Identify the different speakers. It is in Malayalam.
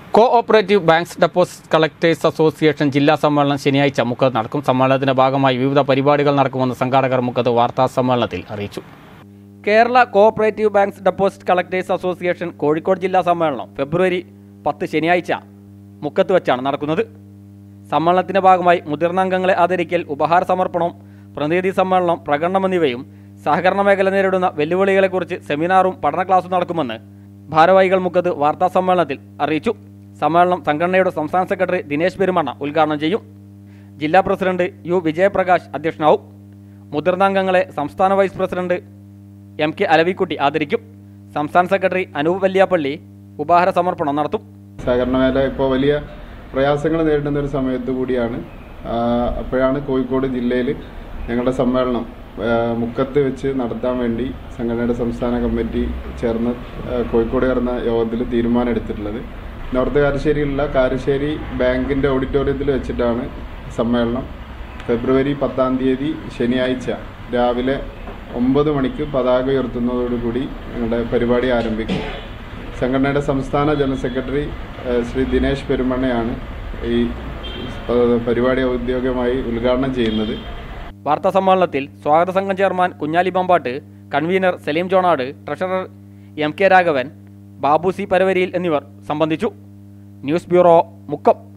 Speaker 1: Cooperative banks deposit collectors association ജില്ലാ സമ്മേളനം ശനിയാഴ്ച മുക്കത്ത് നടക്കും. സമ്മേളനത്തിന്റെ ഭാഗമായി വിവിധ പരിപാടികൾ നടക്കുമെന്ന് സംഘാടകർ മുക്കത്ത് വാർത്താ സമ്മേളനത്തിൽ അറിയിച്ചു. Kerala cooperative banks deposit collectors association Kozhikode ജില്ലാ സമ്മേളനം ഫെബ്രുവരി 10 ശനിയാഴ്ച മുക്കത്ത് വെച്ചാണ് നടക്കുന്നത്. സമ്മേളനത്തിന്റെ ഭാഗമായി മുതിർന്ന അംഗങ്ങളെ ആദരിക്കൽ, ഉപഹാര സമർപ്പണം, പ്രതിനിധി സമ്മേളനം, പ്രകടനം എന്നിവയും സഹകരണ മേഖല നേരിടുന്ന വെല്ലുവിളികളെക്കുറിച്ച് സെമിനാറും പഠന ക്ലാസും നടക്കുമെന്ന് ഭാരവാഹികൾ മുക്കത്ത് വാർത്താ സമ്മേളനത്തിൽ അറിയിച്ചു. സമ്മേളനം സംഘടനയുടെ സംസ്ഥാന സെക്രട്ടറി ദിനേശ് പെരുമണ്ണ ഉദ്ഘാടനം ചെയ്യും. ജില്ലാ പ്രസിഡന്റ് യു വിജയപ്രകാശ് അധ്യക്ഷനാവും. മുതിർന്ന അംഗങ്ങളെ സംസ്ഥാന vice president M K Alavikutty ആദരിക്കും. സംസ്ഥാന സെക്രട്ടറി അനൂപ് വല്യാപ്പള്ളി ഉപഹാര സമർപ്പണം നടത്തും.
Speaker 2: സഹകരണ മേഖല ഇപ്പോൾ വലിയ പ്രയാസങ്ങൾ നേരിടുന്ന ഒരു സമയത്ത് കൂടിയാണ്. അപ്പോഴാണ് കോഴിക്കോട് ജില്ലയിൽ ഞങ്ങളുടെ സമ്മേളനം മുക്കത്ത് വെച്ച് നടത്താൻ വേണ്ടി സംഘടനയുടെ സംസ്ഥാന കമ്മിറ്റി ചേർന്ന് കോഴിക്കോട് ചേർന്ന യോഗത്തിൽ തീരുമാനം എടുത്തിട്ടുള്ളത്. നോർത്ത് കാരശ്ശേരിയിലുള്ള കാരശ്ശേരി ബാങ്കിൻ്റെ ഓഡിറ്റോറിയത്തിൽ വെച്ചിട്ടാണ് സമ്മേളനം. ഫെബ്രുവരി 10 ശനിയാഴ്ച രാവിലെ 9 മണിക്ക് പതാക ഉയർത്തുന്നതോടുകൂടി ഞങ്ങളുടെ പരിപാടി ആരംഭിക്കും. സംഘടനയുടെ സംസ്ഥാന ജനറൽ സെക്രട്ടറി ശ്രീ ദിനേശ് പെരുമണ്ണയാണ് ഈ പരിപാടി ഔദ്യോഗികമായി ഉദ്ഘാടനം ചെയ്യുന്നത്.
Speaker 1: വാർത്താ സമ്മേളനത്തിൽ സ്വാഗത സംഘം chairman Kunhali Pampatt, convener Saleem Jonat, treasurer M K Raghavan, Babu C പരവരിയിൽ എന്നിവർ സംബന്ധിച്ചു. News bureau, Mukkam.